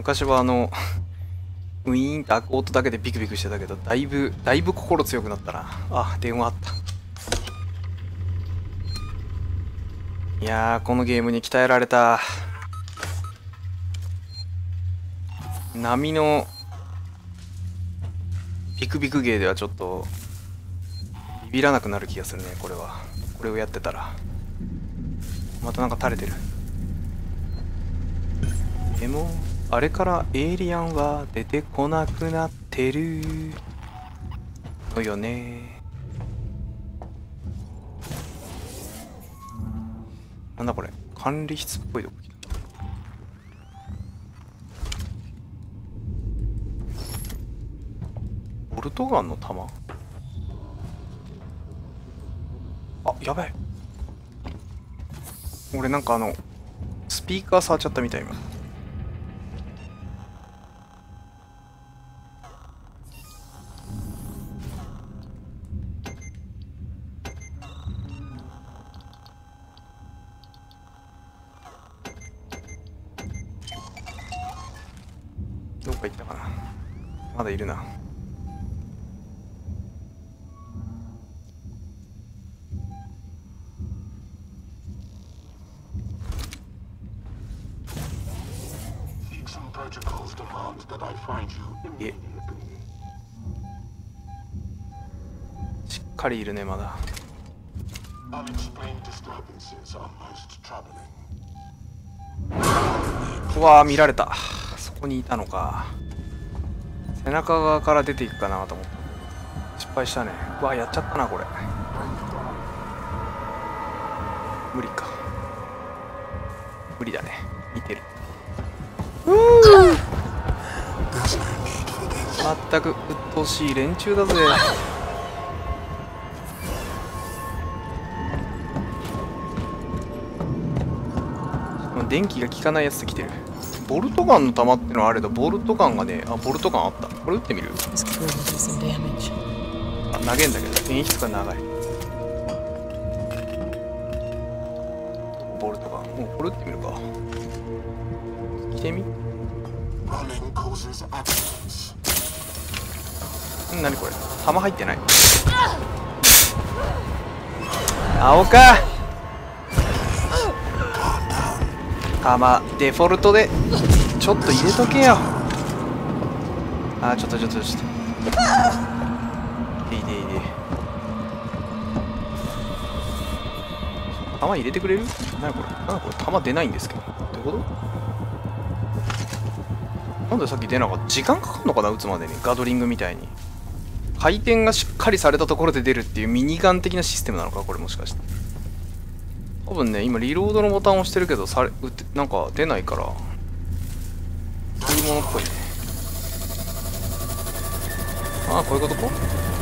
昔はウィーンって開く音だけでビクビクしてたけど、だいぶ心強くなったな。あ、電話あった。いやー、このゲームに鍛えられた。波のビクビクゲーではちょっとビビらなくなる気がするね、これは。これをやってたら。またなんか垂れてる。でもあれからエイリアンは出てこなくなってるのよね。なんだこれ、管理室っぽいとこ来た。ボルトガンの弾。あ、やばい。俺なんかスピーカー触っちゃったみたい今。どっか行ったかな。まだいるな。しっかりいるね、まだ。うわー、見られた。そこにいたのか。背中側から出ていくかなと思った。失敗したね。うわー、やっちゃったなこれ。無理か。無理だね。見てる。まったく鬱陶しい連中だぜ。電気が効かないやつで来てる。ボルトガンの弾ってのはあれだ。ボルトガンがね、あ、ボルトガンあった。これ撃ってみる？あ、投げんだけど演出が長い。ボルトガン、もうこれ撃ってみるか。来てみ。何これ、弾入ってない。青か。弾デフォルトでちょっと入れとけよ。あ、ちょっといいで弾入れてくれる？何これ、弾出ないんですけど。どういうこと？なんでさっき出なかった？時間かかんのかな、撃つまでに。ガドリングみたいに回転がしっかりされたところで出るっていうミニガン的なシステムなのか、これもしかして。多分ね、今リロードのボタンを押してるけどなんか出ないから、そういうものっぽいね。ああ、こういうことか。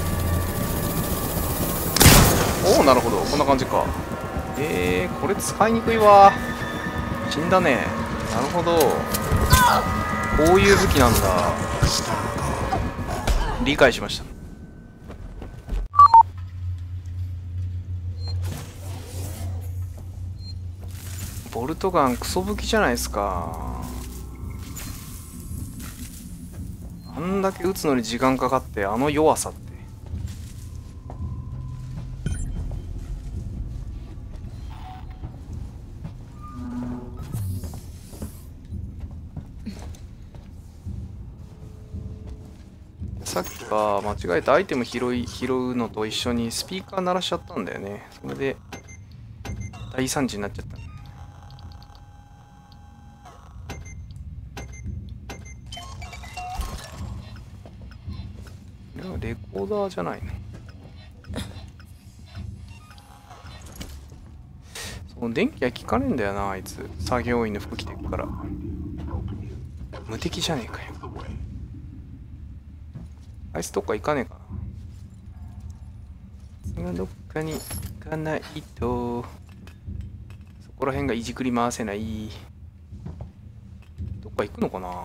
おお、なるほど、こんな感じか。これ使いにくいわ。死んだね。なるほど、こういう武器なんだ。理解しました。ボルトガンクソ武器じゃないですか。あんだけ撃つのに時間かかってあの弱さって。さっきは間違えてアイテム拾うのと一緒にスピーカー鳴らしちゃったんだよね。それで大惨事になっちゃった。レコーダーじゃないの。その電気が効かねえんだよな、あいつ。作業員の服着てくから。無敵じゃねえかよ。あいつどっか行かねえかな。どっかに行かないと、そこら辺がいじくり回せない。どっか行くのかな。どっ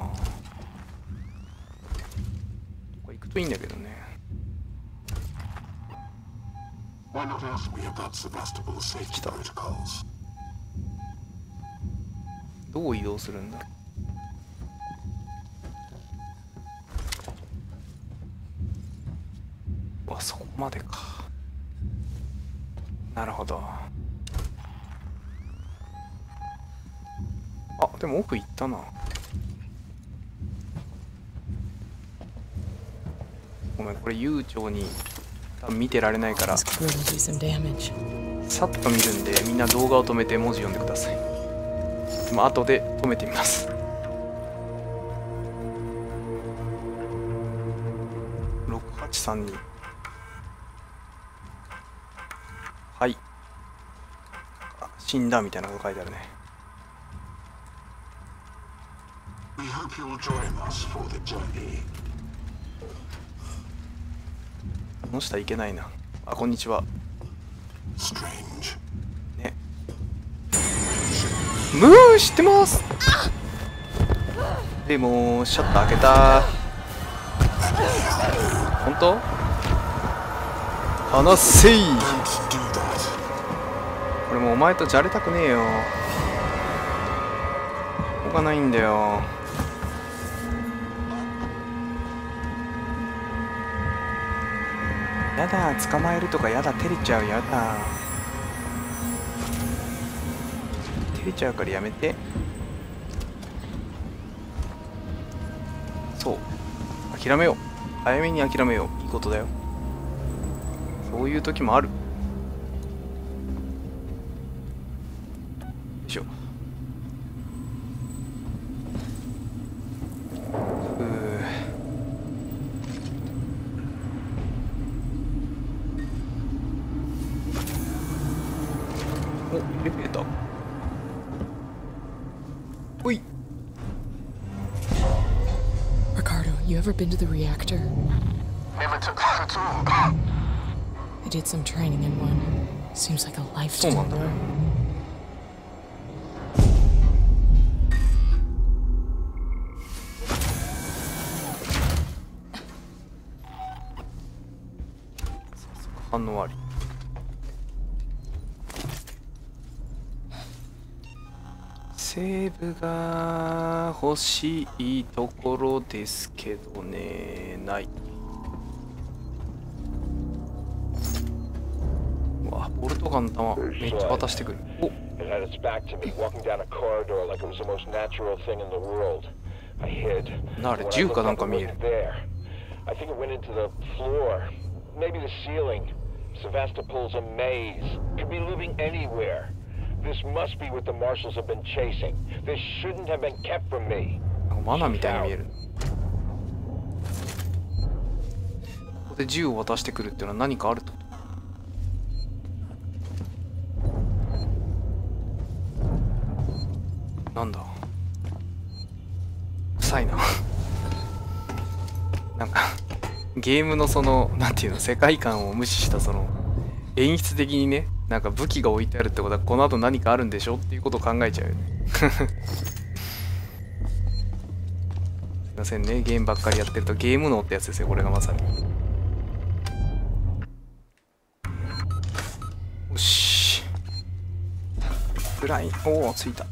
か行くといいんだけどね。来た。どう移動するんだ。 あ、そこまでか。なるほど。あ、でも奥行ったな。ごめん、これ悠長に多分見てられないから、さっと見るんで、みんな動画を止めて文字読んでください。まあ後で止めてみます。6832。はい。死んだみたいなこと書いてあるね。この下行けないな。あ、こんにちは。ね。ムー知ってます。でもシャッター開けた。本当？話せい。俺もうお前とじゃれたくねえよ。ここがないんだよ。やだ、捕まえるとかやだ、照れちゃう、やだ。照れちゃうからやめて。そう。諦めよう。早めに諦めよう。いいことだよ。そういう時もある。よいしょ。お、エレベーター。ほい。 Ricardo, you ever been to the reactor? Never took that at all. I did some training in one. Seems like a lifetime ago. 反応あり。セーブが欲しいところですけどね。ない。うわ、ボルトガンの弾めっちゃ渡してくる。お。なあれ銃かなんか見える。 Maybe the ceiling. Sevastopol's a maze. Could be living anywhere. This must be what the marshals have been chasing. This shouldn't have been kept from me. 罠みたいに見える。ここで銃を渡してくるっていうのは何かあると。なんだ。臭いな。なんか。ゲームのその、なんていうの、世界観を無視したその、演出的にね、なんか武器が置いてあるってことは、この後何かあるんでしょっていうことを考えちゃうよね。すいませんね、ゲームばっかりやってると、ゲーム脳ってやつですよ、これがまさに。よし。フライン、おお、ついた。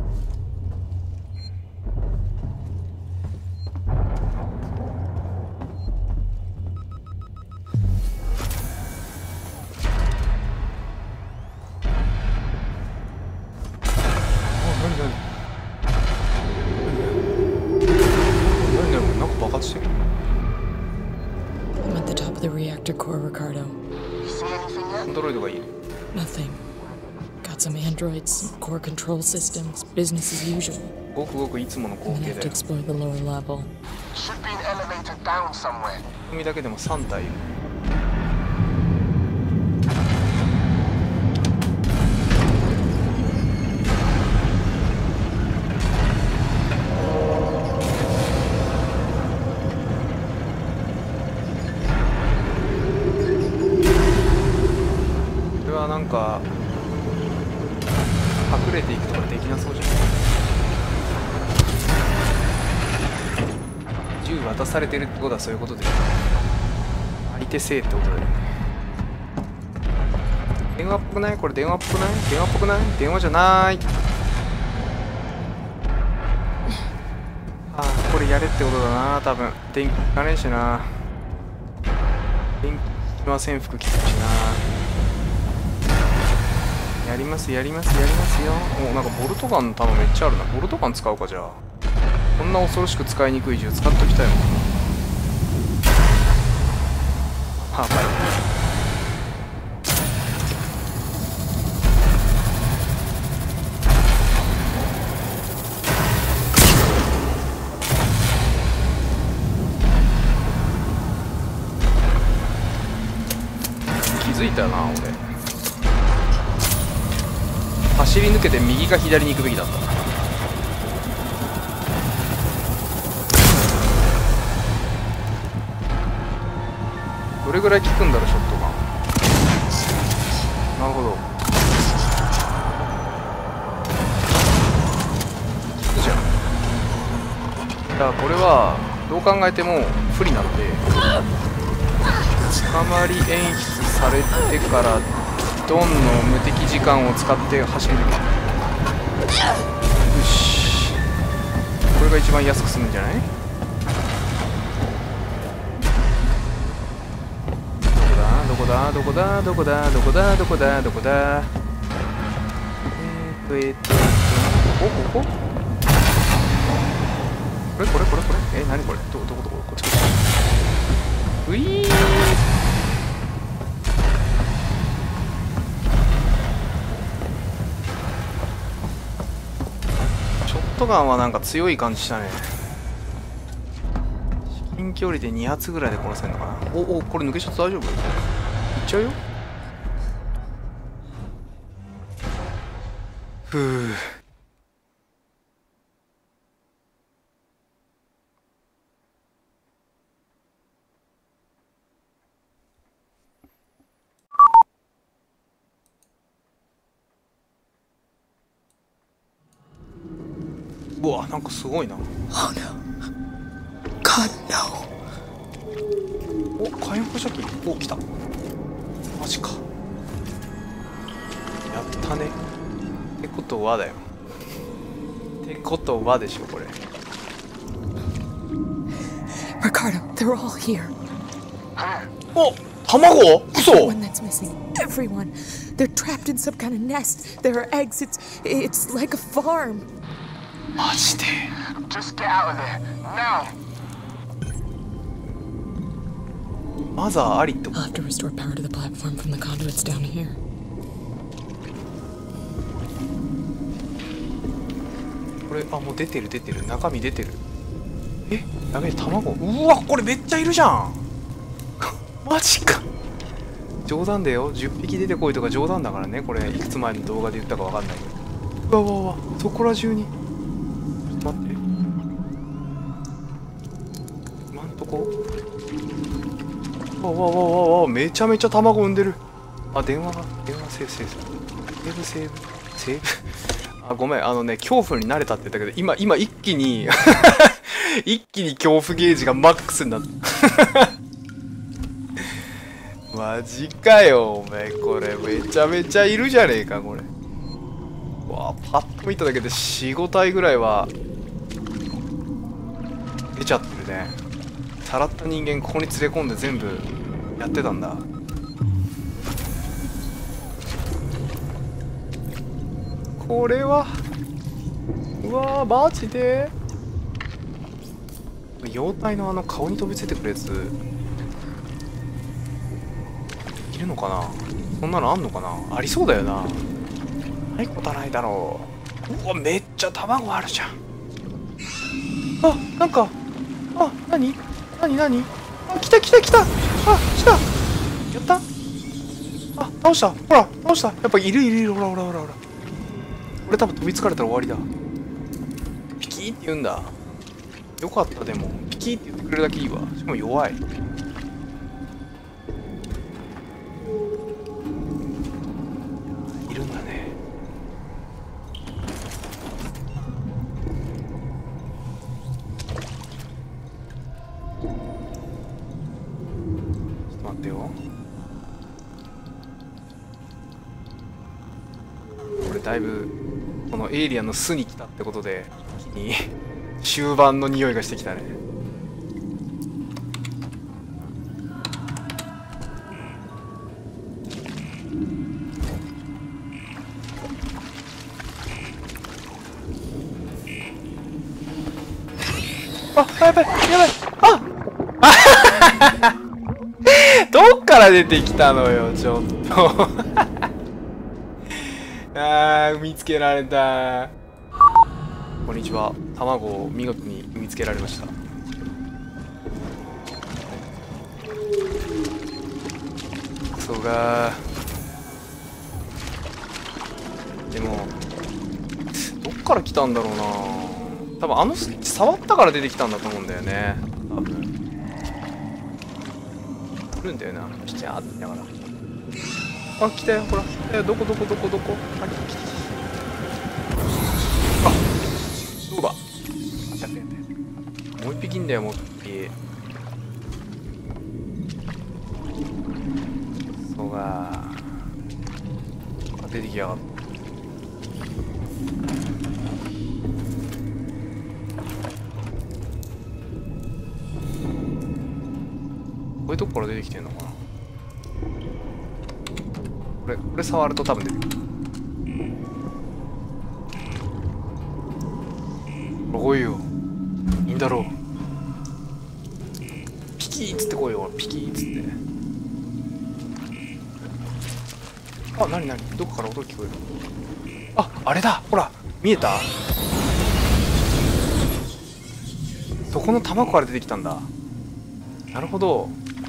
I'm at the top of the reactor core, Ricardo. You see anything yet? アンドロイドがいる。 Nothing. Got some androids, core control systems, business as usual. ごくごくいつもの光 I'm 景 gonna have だ to よ。 explore the lower level. Should be an elevator down somewhere. 海だけでも3体いる。これはなんか隠れていくとかできなそうじゃん。銃渡されてるってことはそういうことでしょ。相手せえってことだよね。電話っぽくない？これ電話っぽくない？電話っぽくない？電話じゃない。ああ、これやれってことだな、多分。電気効かねえしな。電気効ません、服着てるしな。やりますやりますやりますよ。お、なんかボルトガンの弾めっちゃあるな。ボルトガン使うか。じゃあこんな恐ろしく使いにくい銃使っときたいもんな。はい。気づいたな俺。走り抜けて右か左に行くべきだった。どれぐらい効くんだろうショットガン。なるほど、効くじゃん。だからこれはどう考えても不利なので、捕まり演出されてからドンの無敵時間を使って走るのか。よし、これが一番安く済むんじゃない？どこだどこだどこだどこだどこだどこだ。こここれ何これ、どここっちこっち。ういー、ショットガンはなんか強い感じしたね。至近距離で2発ぐらいで殺せるのかな。お、これ抜けちゃって大丈夫？いっちゃうよ。ふう。うわ、なんかすごいな。 Oh no. God, no. お、火炎放射器。お、来た。マジか。やったね。ってことはだよ。ってことはでしょ、これ。 Ricardo, they're all here. お、卵？嘘。 Everyone that's missing. Everyone. They're trapped in some kind of nest. There are eggs. It's like a farm. マジで。 Just get out of there, now! マザーありってこ I'll have to restore power to the platform from the conduits down here. と。これ、あ、もう出てる。中身出てる。え、やべえ、卵。うわ、これめっちゃいるじゃん。マジか。冗談だよ。10匹出てこいとか冗談だからね。これいくつ前の動画で言ったかわかんないけど。うわ、そこら中に。待って、今んとこ。わ、めちゃめちゃ卵産んでる。あ、電話セーブ。あ、ごめん、恐怖に慣れたって言ったけど、今一気に一気に恐怖ゲージがマックスになったマジかよ、お前。これめちゃめちゃいるじゃねえか、これ。わあ、パッと見ただけで 4,5 体ぐらいは出ちゃってるね。さらった人間ここに連れ込んで全部やってたんだ。これは、うわー、マジで。妖体の顔に飛びついてくるやついるのかな。そんなのあんのかな。ありそうだよな。ないことはないだろう。うわ、めっちゃ卵あるじゃん。あ、なんか、あ、なにあ、来た。あ、来た。やった。あ、倒した。ほら、倒した。やっぱいる。ほら。俺多分飛びつかれたら終わりだ。ピキーって言うんだ。よかった。でもピキーって言ってくれるだけいいわ。しかも弱い。いるんだね。ちょっと待ってよ。これだいぶこのエイリアンの巣に来たってことで一気に終盤の匂いがしてきたね。 あ、やばいやばい。あどっから出てきたのよ、ちょっと。あー、見つけられた。こんにちは。卵を見事に見つけられました。そうか。でもどっから来たんだろうな。多分あのスイッチ触ったから出てきたんだと思うんだよね。多分来るんだよな。ピチャーって言いながら。あ、来たよ、ほら。どこどこどこどこ。あ、来て。あ、どうだ。あったやった。もう一匹いんだよ、もう一匹。そうか。出てきやがった。こういうとこから出てきてんのかな。これ触ると多分出てくる。来いよ。いいんだろう。ピキーっつって来いよ。ピキーっつって。あ、なになに、どこから音聞こえる。あ、あれだ、ほら見えた。そこの卵から出てきたんだ。なるほど。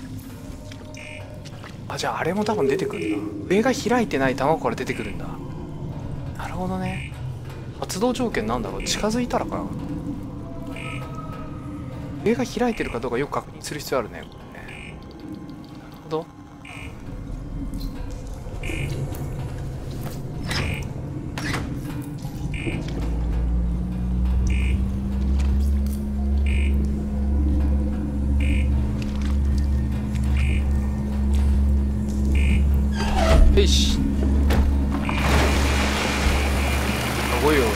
あ、じゃああれも多分出てくるんだ。上が開いてない卵から出てくるんだ。なるほどね。発動条件なんだろう。近づいたらかな。上が開いてるかどうかよく確認する必要あるね、これね。なるほど。よし。来いよ。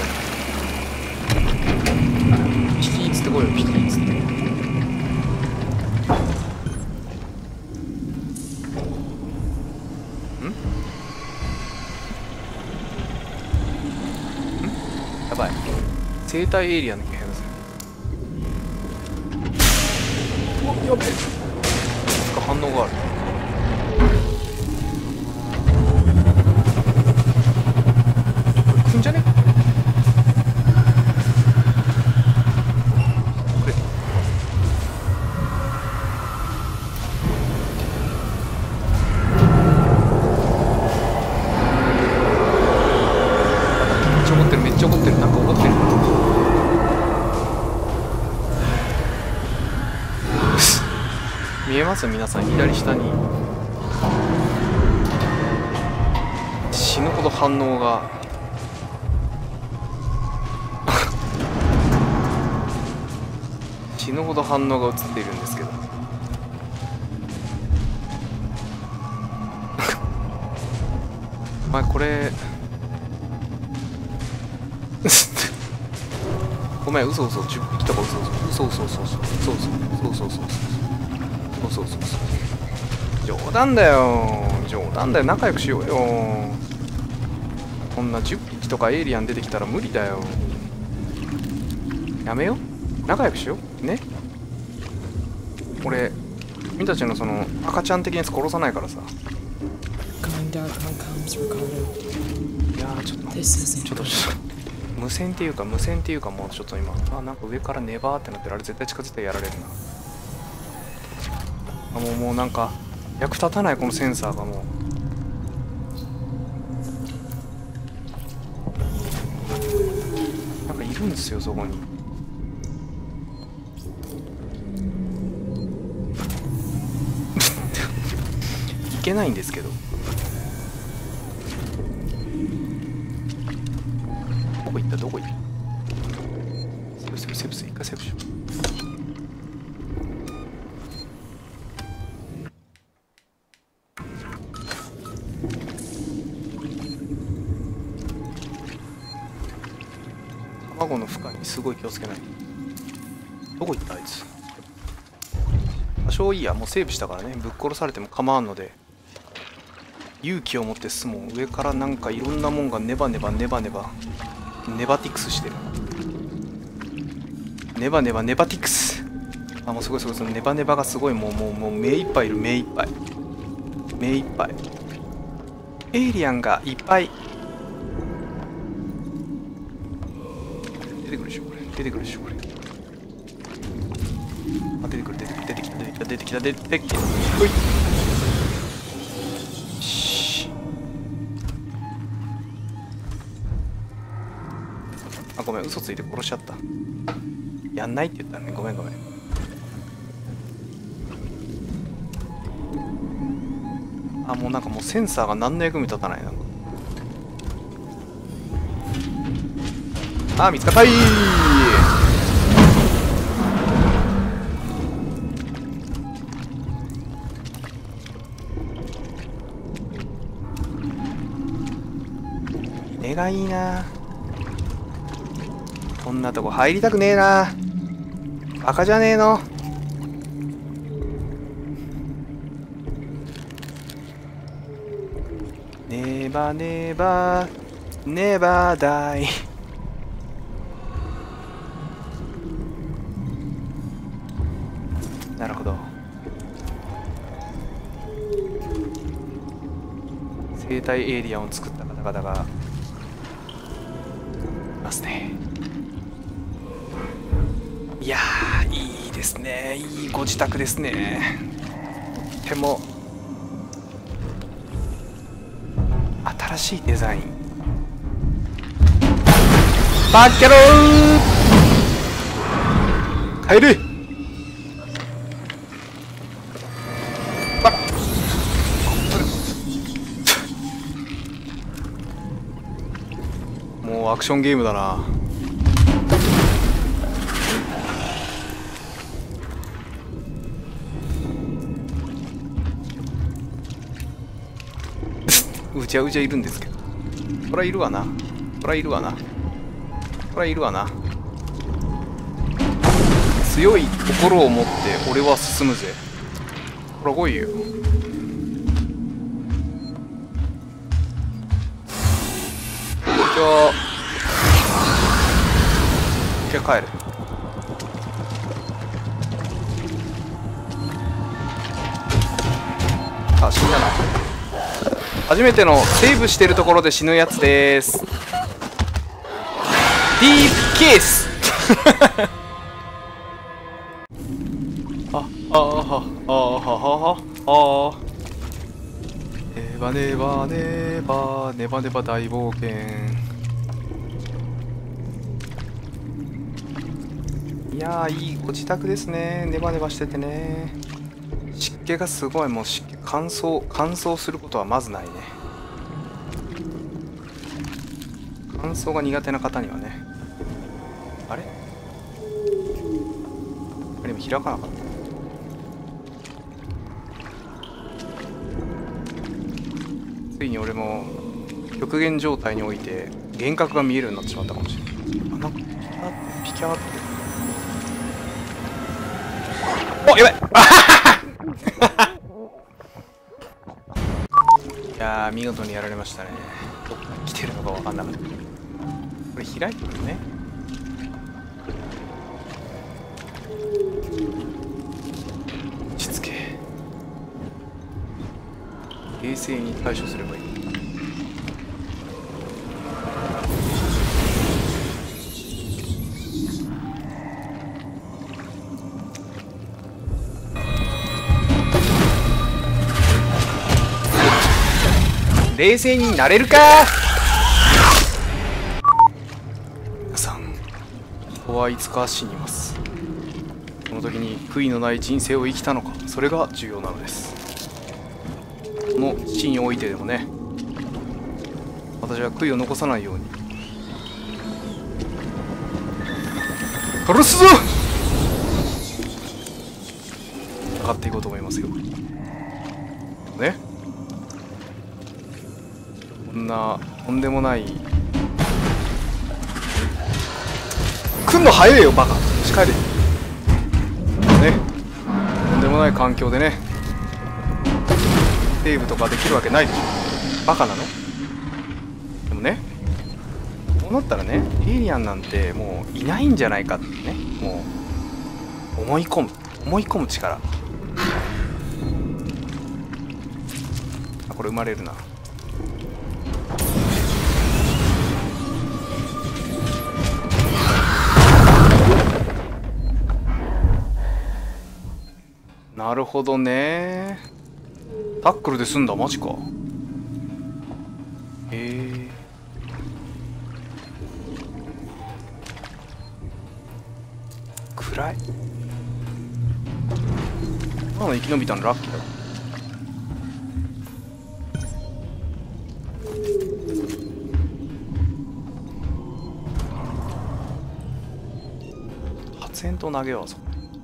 ピキーっつって来いよ、ピキーっつって。やばい。生体エリアの気配がする。うわ、やべえ。反応がある。来んじゃね？これ。めっちゃ怒ってる、めっちゃ怒ってる。なんか怒ってる。見えます？皆さん、左下に死ぬほど反応が。死ぬほど反応が映っているんですけど。お前これごめん、嘘嘘、10匹とか嘘嘘嘘嘘嘘嘘嘘嘘嘘嘘嘘嘘嘘。冗談だよ、冗談だよ。仲良くしようよ。こんな10匹とかエイリアン出てきたら無理だよ。やめよう、仲良くしようね。俺君たちのその赤ちゃん的なやつ殺さないからさ。 Going dark on comms, Ricardo. いやー、ちょっと無線っていうかもうちょっと今、あ、なんか上からネバーってなってる。あれ絶対近づいてやられるな。あ、もうなんか役立たない、このセンサーがもうなんかいるんですよ、そこに。いけないんですけど。どこ行った、どこ行った。セブス一回セブしよう。卵の負荷にすごい気をつけない。どこ行ったあいつ。多少いいや、もうセーブしたからね。ぶっ殺されても構わんので勇気を持って進もう。上からなんかいろんなもんがネバティクスしてる。 ネバネバネバティクス。あ、もうすごいすごい、そのネバネバがすごい、もう目いっぱいいる。目いっぱいエイリアンがいっぱい出てくるでしょこれ。あ、出てきた。ほい。あ、ごめん、嘘ついて殺しちゃった。やんないって言ったね。ごめん。あ、もうなんかもうセンサーが何の役に立たないな。あ、見つかったい。目がいいな。こんなとこ入りたくねえな。バカじゃねえの。ネバネバネバダイ。なるほど。生態エイリアンを作った方々がいますね。いやー、いいですね。いいご自宅ですね。とても新しいデザイン。バッキャロー帰れ。もうアクションゲームだな。うじゃうじゃいるんですけど、そらいるわな。強い心を持って俺は進むぜ。ほら来いよ。じゃあ帰る。あ、死んだな。初めてのセーブしてるところで死ぬやつです。ディープケースネバネバネバネバネバ大冒険。いやー、いいご自宅ですね。ネバネバしててね。湿気がすごい。もう湿気乾燥することはまずないね。乾燥が苦手な方にはね。あれ今開かなかった。ついに俺も極限状態において幻覚が見えるようになってしまったかもしれない。あ、なんかピキャーってお、やばいいやー、見事にやられましたね。どっから来てるのか分かんなかった。これ開いてるね。落ち着け。冷静に対処すればいい。冷静になれるか。皆さん、人はいつか死にます。その時に悔いのない人生を生きたのか、それが重要なのです。この死においてでもね、私は悔いを残さないように殺すぞ。戦っていこうと思いますよ。ね、こんなとんでもない来んの早えよバカ。近いでね。とんでもない環境でねセーブとかできるわけないでしょ。バカなの。でもね、こそうなったらね、エイリアンなんてもういないんじゃないかってね、もう思い込む力。あ、これ生まれるな。なるほどね。タックルで済んだ。マジか。暗い。今の生き延びたのラッキーだ。発煙筒投げよう。そこ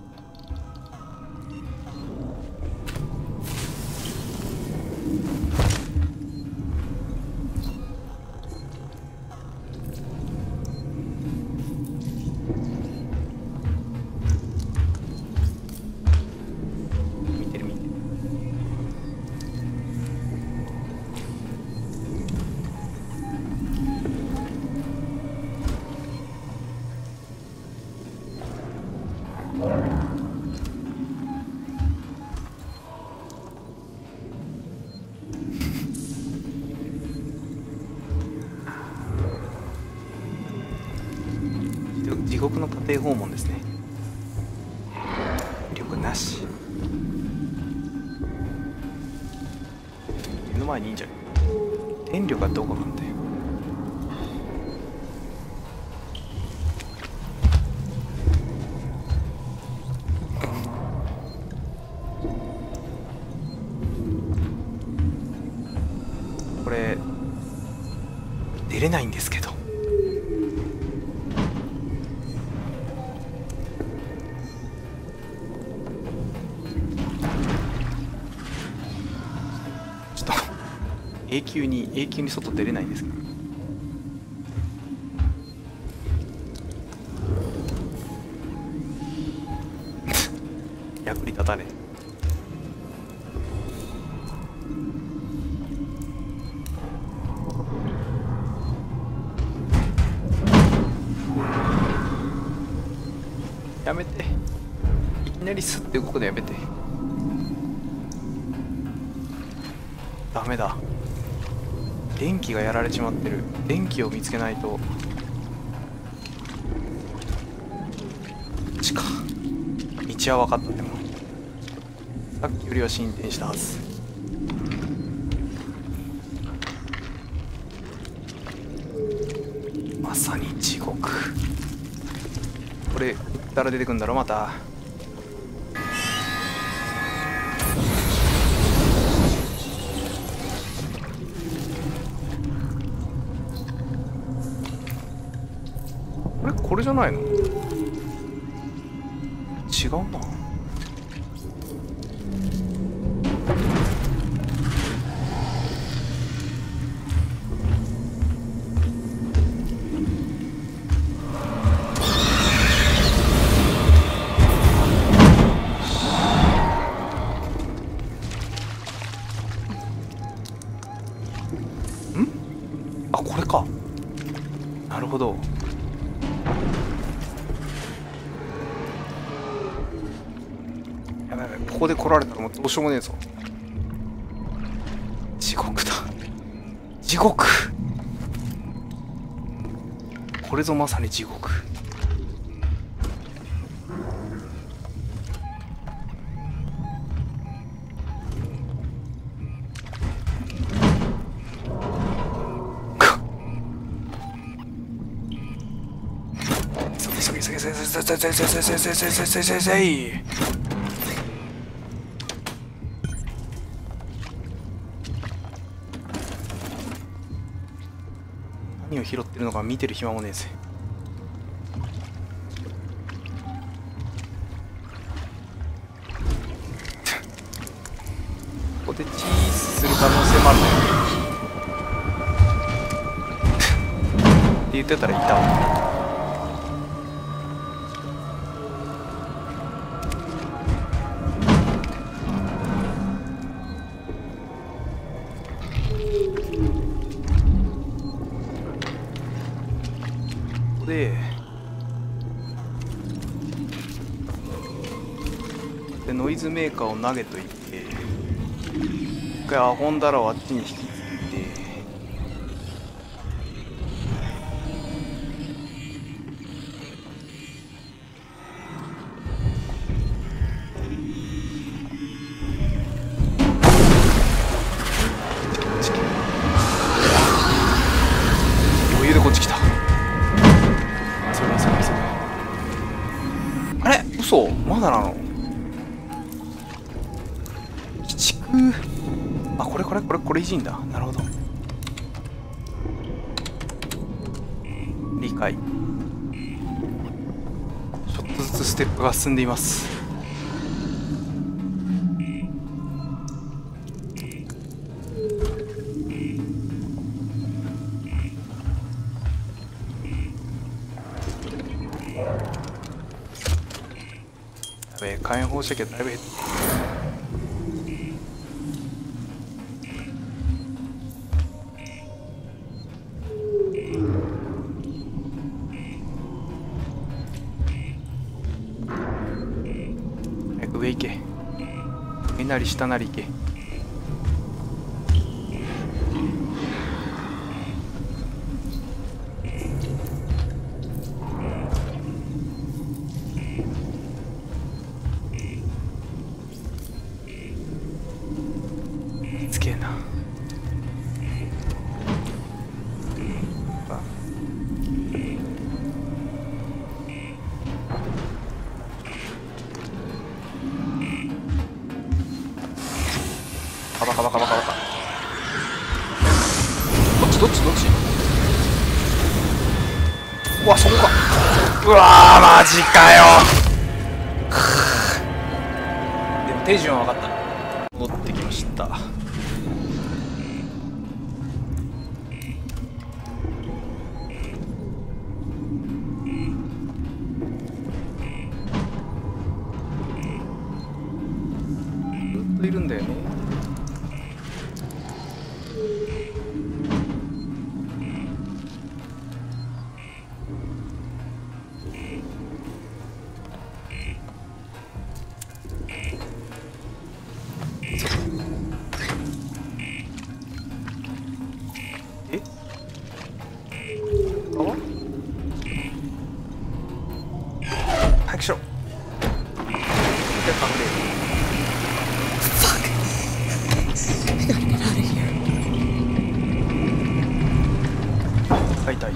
地獄の家庭訪問ですね。力なし。目の前にいいんじゃない。電力がどうかなんだよ。これ出れないんですけど。永久に外出れないんですか。役に立たねえ。やめて。いきなりスッて動くのやめて。ダメだ。電気がやられちまってる。電気を見つけないと。こっちか。道は分かった。でもさっきよりは進展したはず。まさに地獄。これ打ったら出てくんだろまた。これじゃないの？違うな。あ、これか。なるほど。ここで来られたらもうどうしようもねえぞ。地獄だ。地獄。これぞまさに地獄。何を拾ってるのか見てる暇もねえぜ。ここでチーズする可能性もあるねって言ってたらいたわ。 イズメーカーを投げといて、一回アホンダラをあっちに引き継いで、余裕でこっち来た。それそれそれ。あれ嘘まだなの。鬼畜。あ、これいじんだ。なるほど。理解。ちょっとずつステップが進んでいます。やべえ、火炎放射器がだいぶ減って。上行け。上なり下なり行け。すげえな。バカどっちうわ、そこか。うわー、マジかよ。でも手順は分かった。戻ってきました。ずっといるんだよね。早くしろ。 Fuck! I gotta get out of here. 痛い。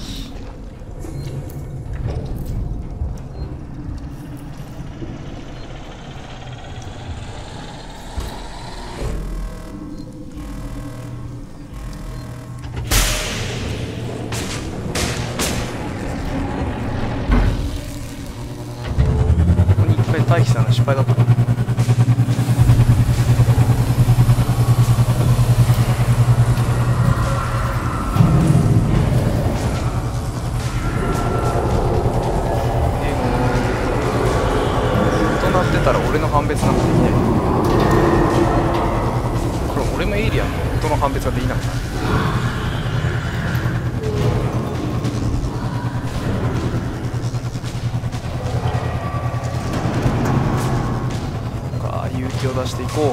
回避したの失敗だった。となってたら俺の判別なんてできない。これ俺もエイリアンの音の判別ができなかった。勇気を出していこう。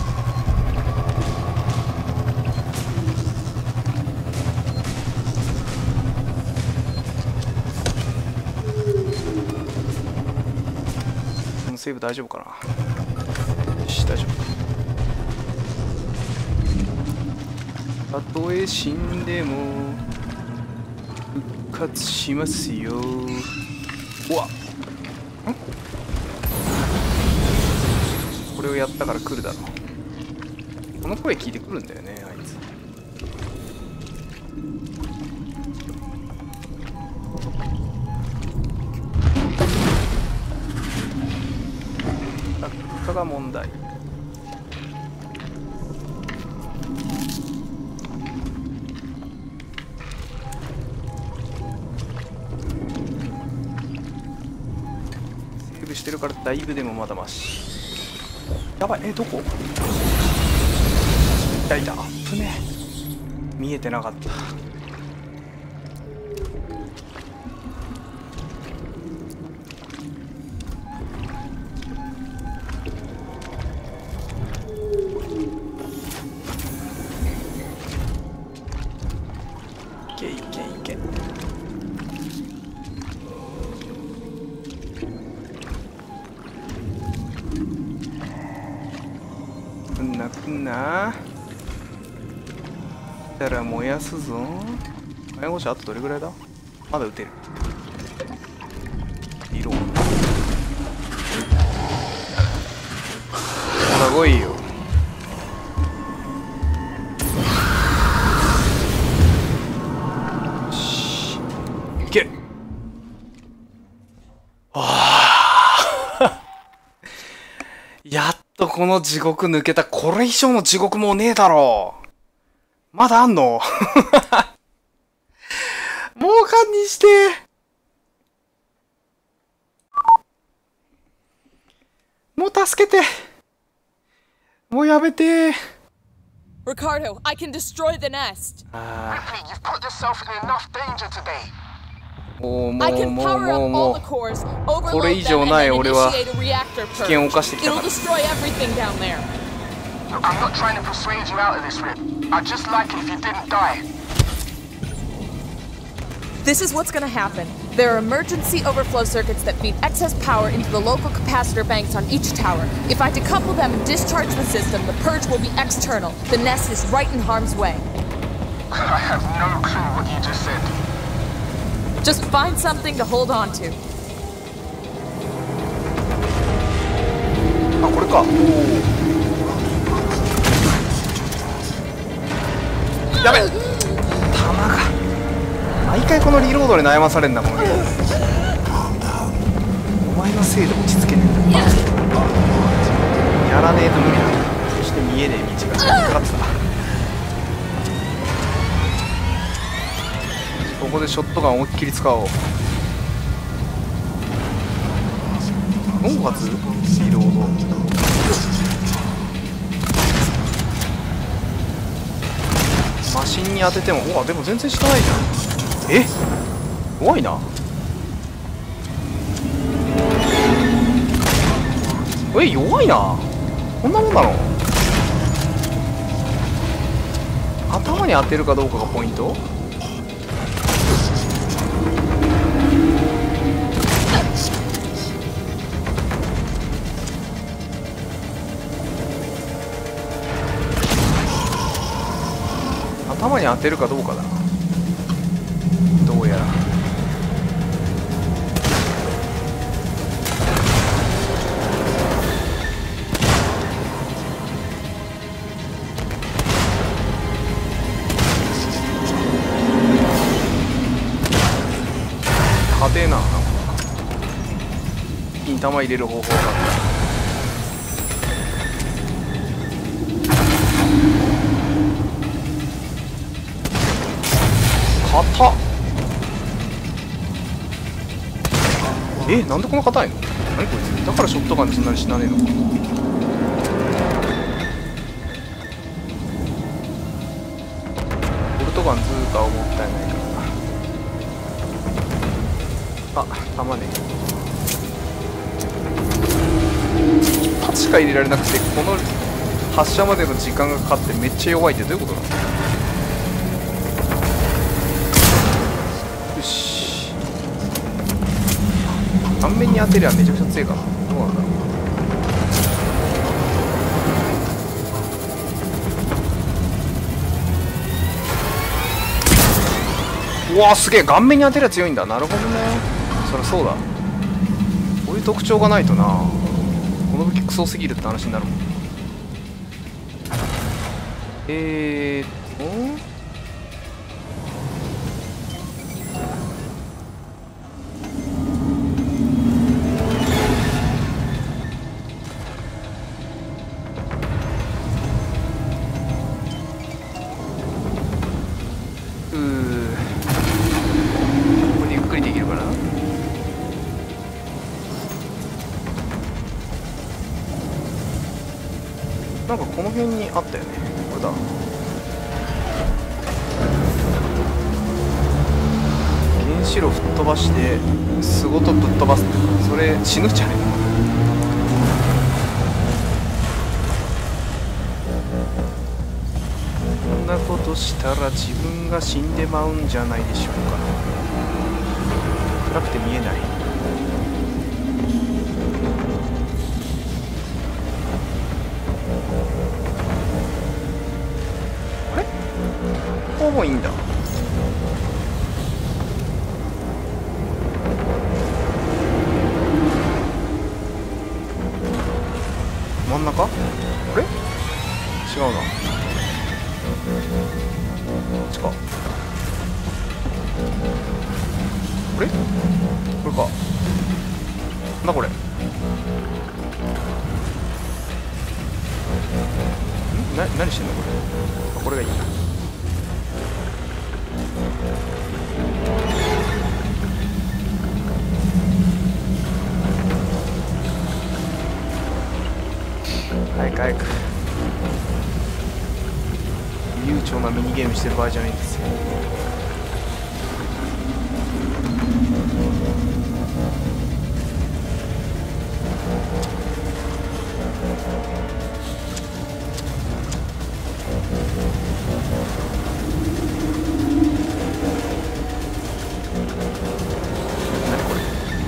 このセーブ大丈夫かな。よし、大丈夫。たとえ死んでも復活しますよ。うわっ、これをやったから来るだろう。この声聞いてくるんだよね、あいつ。落下が問題。セーブしてるからだいぶでもまだマシ。やばい、どこ？いた、アップね。見えてなかった。 来んな来んな。来たら燃やすぞ。火炎放射あとどれぐらいだ。まだ撃てる。リロード。ほら来いよ。いけ。やっとこの地獄抜けた。これ以上の地獄もうねえだろう。まだあんのもう堪忍して。もう助けて。もうやめて。 Ricardo, I can destroy the nest. Ripley, you've put yourself in enough danger today. もうも I う can もう power もう up も all う the cores, こ overload れ以上 them, ない and then 俺は initiate a reactor 危険を purge. 冒してきたか It'll ら。 destroy everything down there. I'm not trying to persuade you out of this, Rip. I'd just like it if you didn't die. This is what's gonna happen. There are emergency overflow circuits that feed excess power into the local capacitor banks on each tower. If I decouple them and discharge the system, the purge will be external. The nest is right in harm's way. I have no clue what you just said. Just find something to hold on to. あ、これか。やべっ、弾が毎回このリロードで悩まされんだこのゲーム。お前のせいで落ち着けねえんだ。やらねえと無理だ。そして見えねえ道がかかってた。ここでショットガン思いっきり使おう。4発リロード。マシンに当てても、うわでも全然死なないじゃん。え、怖いな。弱いな。こんなもんなの。頭に当てるかどうかがポイント。頭に当てるかどうかだ。どうやら。派手な。金玉入れる方法があった。硬っ。なんでこんな硬いの。何こいつ。だからショットガンでそんなに死なねえのか。ボルトガンズーカーをもったいないからな。あ、弾ね。一発しか入れられなくて、この発射までの時間がかかってめっちゃ弱いってどういうことなの。顔面に当てりゃめちゃくちゃ強いかな。どうなんだろう。うわーすげえ、顔面に当てりゃ強いんだ。なるほどね。そりゃそうだ。こういう特徴がないとな、この武器クソすぎるって話になるもん。これでゆっくりできるかな。なんかこの辺にあったよね。これだ。原子炉吹っ飛ばして巣ごとぶっ飛ばすっていうか、それ死ぬんじゃねえの。こんなことしたら自分が死んでまうんじゃないでしょうか。暗くて見えない。 こもいいんだ。真ん中？あれ？違うな。こっちか。これ？これか。なんだこれ。何してんのこれ。あ、これがいいな。早く早く。悠長なミニゲームしてる場合じゃないんですよ。何これ。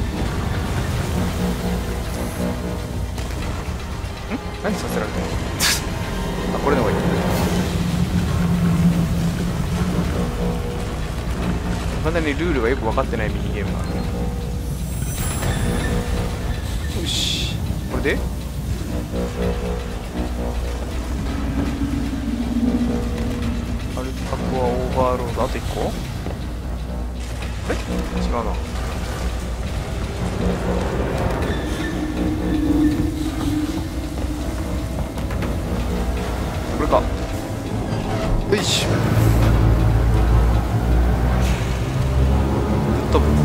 何させられてるのあ、これの方がいい。まだね、ルールがよく分かってないミニゲームがある。よし、これでアルパコはオーバーロード、あと1個。あれ違うな。これか。よいしょ。飛ぶ。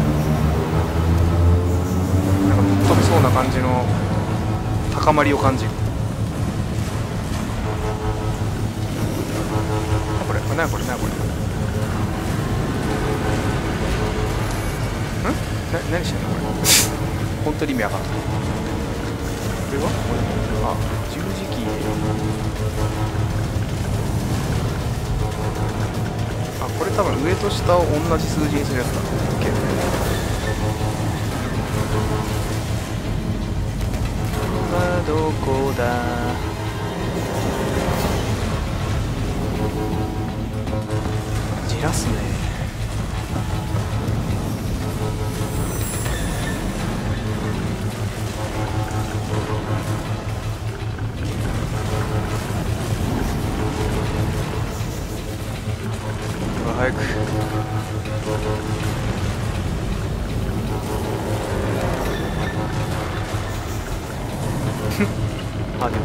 なんか飛びそうな感じの高まりを感じる。これ、何これ、何これ。何してんのこれ。本当に意味わかんない。これはこれ、あ、十字キー。あ、これ多分上と下を同じ数字にするやつだ。OK。どこだ。じらすね。早く。あ、でも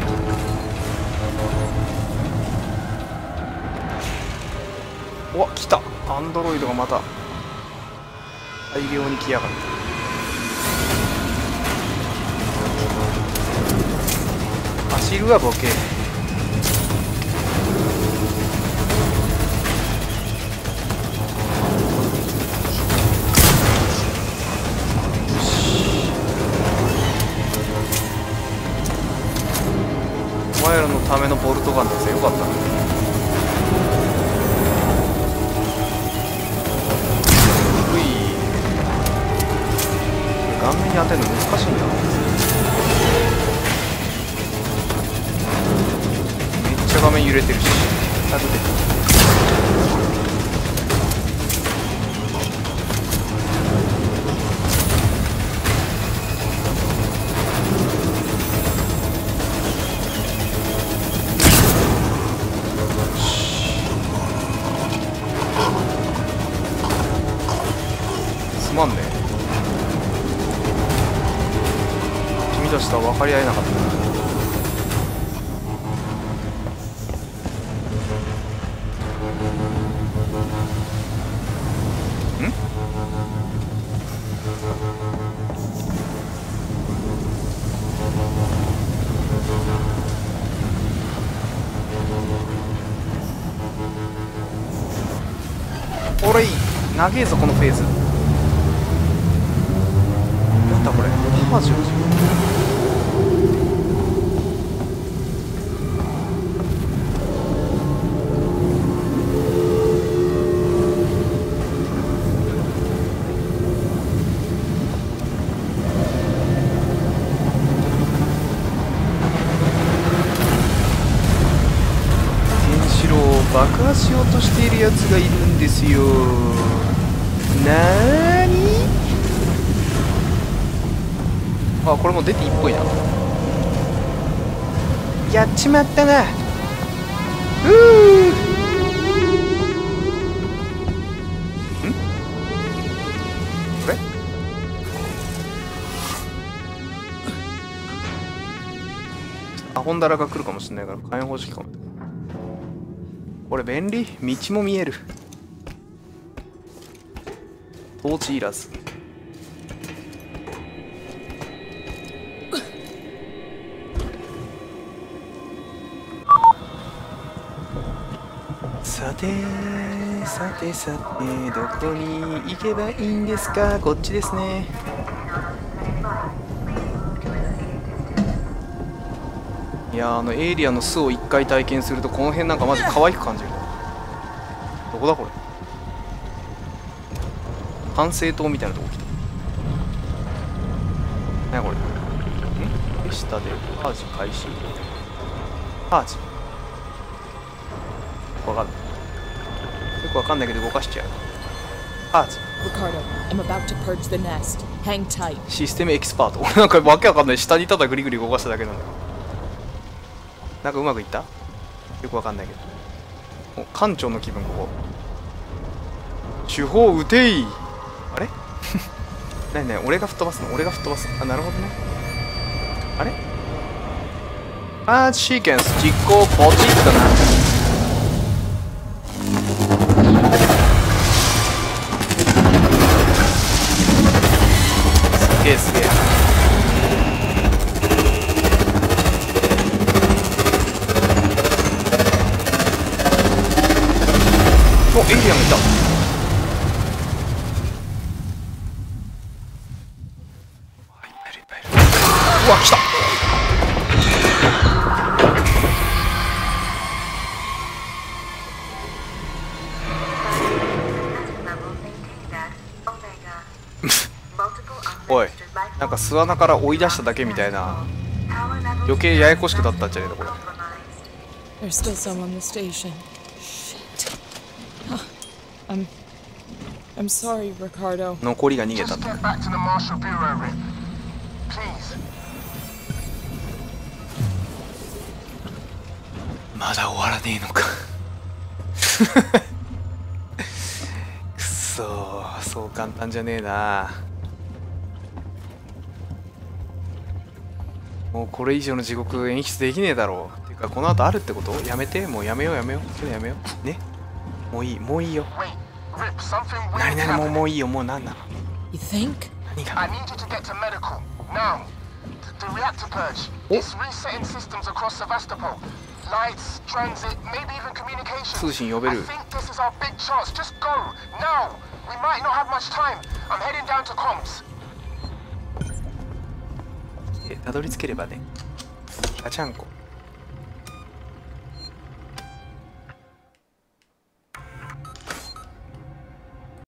うわ、来た。アンドロイドがまた大量に来やがった。走るはボケ。お前らのためのボルトガンだぜ。よかったね。うい。顔面に当てるの難しいんだ。めっちゃ画面揺れてるし。あ、出てくる。すまんね。君たちとは分かり合えなかったな。おれい、長えぞこのフェーズ。なんだこれ、パージョン。原子炉爆爆破しようとしているやつがいるんですよ。なーに。あ、これも出ていいっぽいな。やっちまったな。これアホンダラが来るかもしれないから火炎方式かも。これ便利。道も見える。トーチいらず。さてさてさて、どこに行けばいいんですか。こっちですね。いやー、エイリアンの巣を1回体験するとこの辺なんかマジ可愛く感じる。どこだこれ。管制塔みたいなとこ来た。何やこれ。で下でパージ開始。パージわかんない。よくわかんないけど動かしちゃう。パージ。 Ricardo, I'm about to purge the nest. Hang tight. システムエキスパート。俺なんかわけわかんない。下にただグリグリ動かしただけなんだよ。なんかうまくいった？よくわかんないけど。お、艦長の気分ここ。手法撃てい。あれなになに、俺が吹っ飛ばすの？俺が吹っ飛ばす。あ、なるほどね。あれパーチシーケンス実行ポチッとな。すげえすげえ。お、エイリアンがいた。うわ、来た。おい、なんか巣穴から追い出しただけみたいな。余計ややこしくなったんじゃねえのこれ。 There's still some on the station. Shit. I'm sorry, Ricardo. 残りが逃げたと。まだ終わらねえのかくそー、そう簡単じゃねえな。もうこれ以上の地獄演出できねえだろう。てかこの後あるってこと？やめて、もうやめようやめよう。それやめようね。もういい、もういいよ。何々、もういいよ。もう何なの？ You think? 何が？ The reactor purge. It's resetting systems across Sevastopol. Lights, transit, maybe even communications. 通信呼べる。 I think this is our big chance. Just go now. We might not have much time. I'm heading down to comms. たどり着ければね。ガチャンコ。